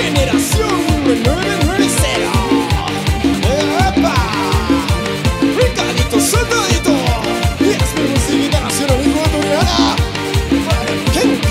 Generación 990. ¡Epa! Ricardito, soldadito. Y es mi música nacional ecuatoriana para el gente.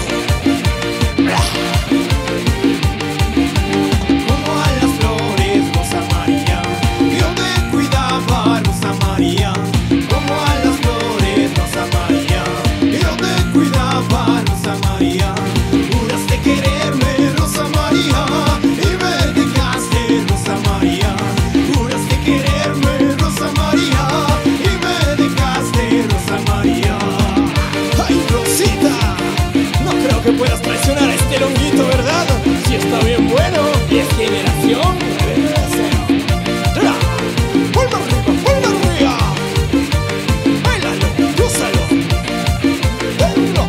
Como a las flores, Rosa María, yo te cuidaba, Rosa María. Como a las flores, Rosa María, yo te cuidaba, Rosa María. Juraste quererme, Rosa María, y me dejaste, Rosa María. Juraste quererme, Rosa María, y me dejaste, Rosa María. ¡Ay, Rosita! No creo que puedas traicionar a este longuito, ¿verdad? Si está bien bueno y es generación 990. ¡Ra! ¡Palma arriba, palma arriba! ¡Báilalo, úsalo! ¡Dentro!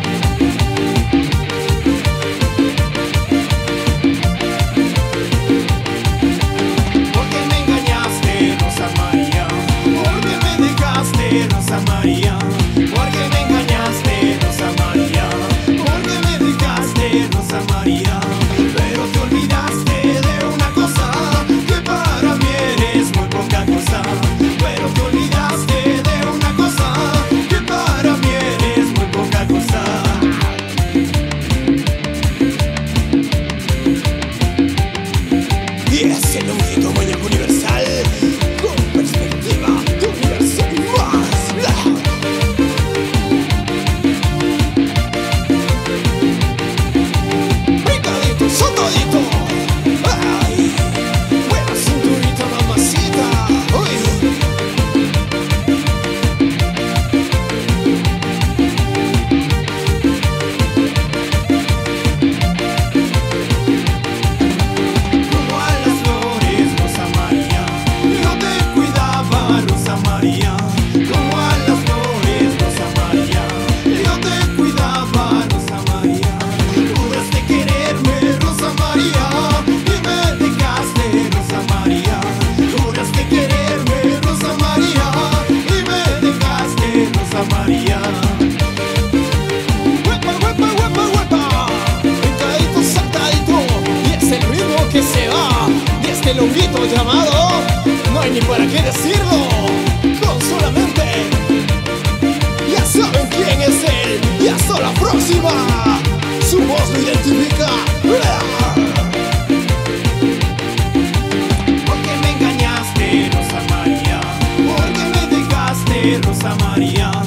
Porque me engañaste, Rosa María. Porque me dejaste, Rosa María. Porque me engañaste, Rosa María. Porque me dejaste, Rosa María. Pero te olvidaste de una cosa, que para mí eres muy poca cosa. Pero te olvidaste de una cosa, que para mí eres muy poca cosa. Y es el longuito muñeco universal con perspectiva de universo más. Ricardito, soldadito. ¡Ay! Buena cinturita, mamacita. ¡Uy! Como a las flores, Rosa María, yo te cuidaba, Rosa María. Como a las flores, Rosa María, yo te cuidaba, Rosa María. Juraste quererme, Rosa María, y me dejaste, Rosa María. Juraste quererme, Rosa María, y me dejaste, Rosa María. ¡Huepa, huepa, huepa, huepa! Ricardito, saltadito. Y es el ritmo que se va de este longuito llamado. No hay ni para qué decirlo. Con solamente ya saben quién es él. Y hasta la próxima. Su voz lo identifica. Porque me engañaste, Rosa María. Porque me dejaste, Rosa María.